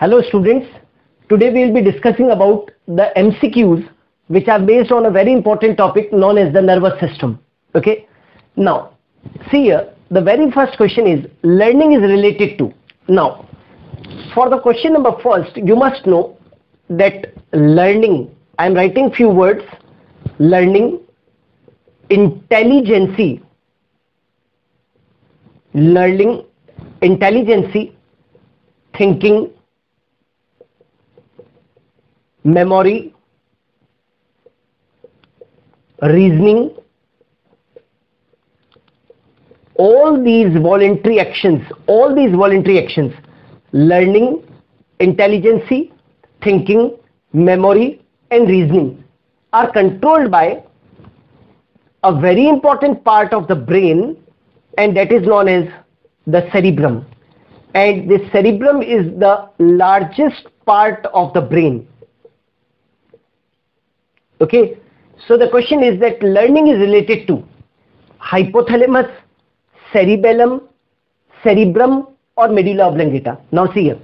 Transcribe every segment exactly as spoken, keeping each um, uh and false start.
Hello students, today we will be discussing about the M C Qs which are based on a very important topic known as the nervous system. Okay, now see here, the very first question is learning is related to. Now for the question number first, you must know that learning, I am writing few words: learning, intelligence, learning, intelligence, thinking, memory, reasoning, all these voluntary actions, all these voluntary actions, learning, intelligence, thinking, memory and reasoning are controlled by a very important part of the brain, and that is known as the cerebrum. And the cerebrum is the largest part of the brain. Okay, so the question is that learning is related to hypothalamus, cerebellum, cerebrum or medulla oblongata. Now see here,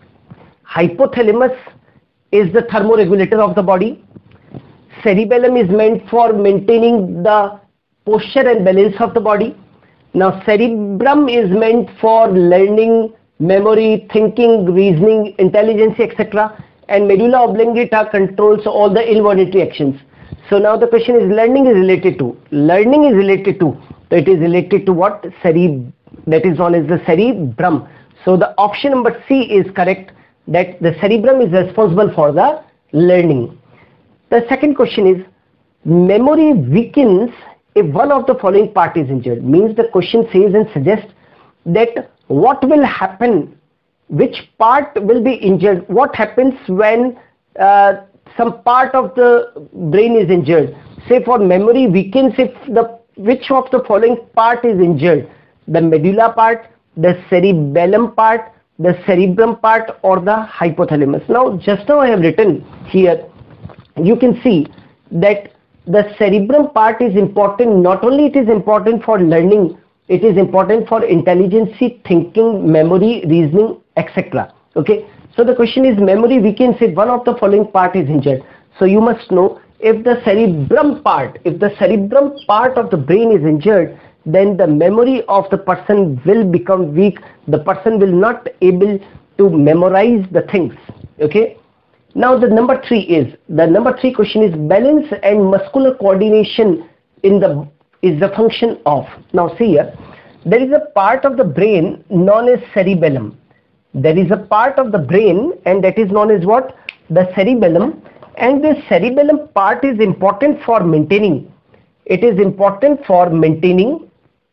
hypothalamus is the thermoregulator of the body. Cerebellum is meant for maintaining the posture and balance of the body. Now cerebrum is meant for learning, memory, thinking, reasoning, intelligence, et cetera. And medulla oblongata controls all the involuntary actions. So now the question is learning is related to. Learning is related to. So it is related to what? Cereb, that is known as the cerebrum. So the option number C is correct, that the cerebrum is responsible for the learning. The second question is memory weakens if one of the following part is injured. Means the question says and suggests that what will happen, which part will be injured, what happens when uh, some part of the brain is injured. Say for memory weakens if the which of the following part is injured: the medulla part, the cerebellum part, the cerebrum part or the hypothalamus. Now just now I have written here, you can see that the cerebrum part is important. Not only it is important for learning, it is important for intelligence, thinking, memory, reasoning, et cetera. Okay, so the question is memory weakens if one of the following part is injured. So you must know, if the cerebrum part, if the cerebrum part of the brain is injured, then the memory of the person will become weak. The person will not able to memorize the things. Okay. Now the number three is, the number three question is balance and muscular coordination in the is the function of. Now see here, there is a part of the brain known as cerebellum. There is a part of the brain and that is known as what? The cerebellum. And this cerebellum part is important for maintaining. It is important for maintaining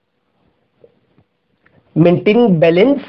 maintaining balance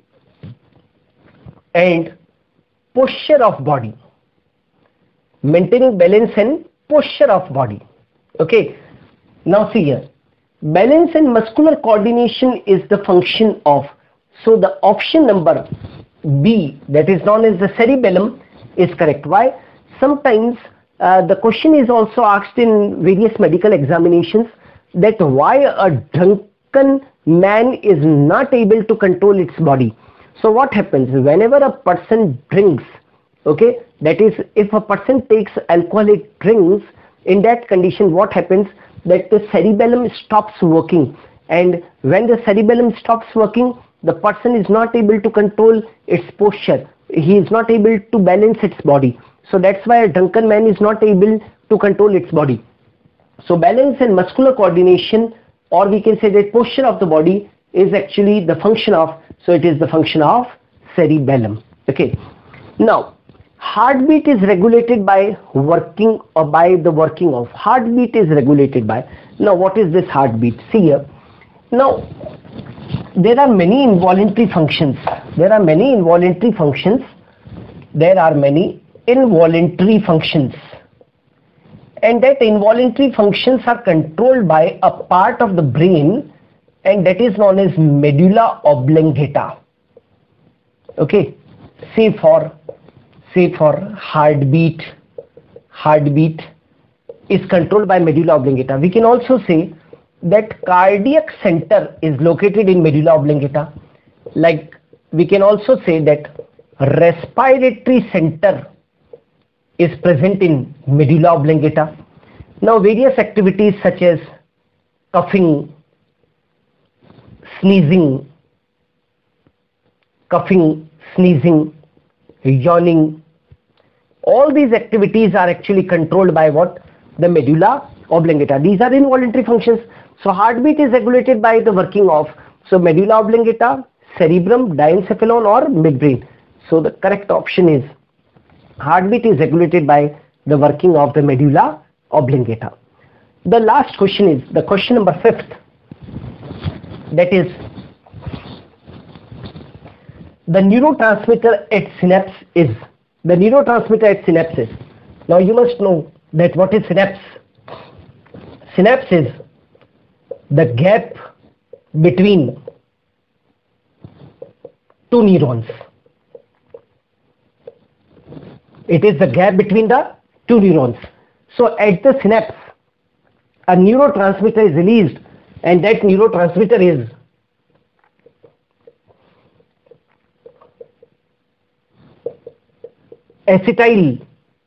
and posture of body. Maintaining balance and posture of body. Okay. Now see here, balance and muscular coordination is the function of. So the option number B, that is known as the cerebellum, is correct. Why? Sometimes uh, the question is also asked in various medical examinations that why a drunken man is not able to control its body. So what happens whenever a person drinks? Okay, that is, if a person takes alcoholic drinks, in that condition what happens? That the cerebellum stops working, and when the cerebellum stops working, the person is not able to control its posture. He is not able to balance its body. So that's why a drunken man is not able to control its body. So balance and muscular coordination, or we can say that posture of the body, is actually the function of. So it is the function of cerebellum. Okay. Now heartbeat is regulated by working or by the working of. Heartbeat is regulated by. Now what is this heartbeat? See here. Now there are many involuntary functions. There are many involuntary functions. There are many involuntary functions. And that involuntary functions are controlled by a part of the brain, and that is known as medulla oblongata. Okay. Say for say for heartbeat, heartbeat is controlled by medulla oblongata. We can also say that cardiac center is located in medulla oblongata. Like we can also say that respiratory center is present in medulla oblongata. Now various activities such as coughing, sneezing, coughing, sneezing, yawning, all these activities are actually controlled by what? The medulla oblongata. These are involuntary functions. So heartbeat is regulated by the working of, so medulla oblongata, cerebrum, diencephalon or midbrain. So the correct option is heartbeat is regulated by the working of the medulla oblongata. The last question is the question number fifth, that is the neurotransmitter at synapse is, the neurotransmitter at synapse is. Now you must know that what is synapse. Synapse is the gap between two neurons. It is the gap between the two neurons. So at the synapse, a neurotransmitter is released, and that neurotransmitter is acetylcholine.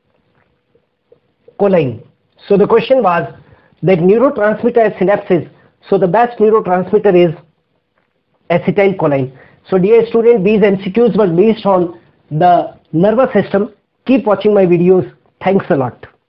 So the question was that neurotransmitter at synapses, so the best neurotransmitter is acetylcholine. So dear student, these M C Qs were based on the nervous system. Keep watching my videos. Thanks a lot.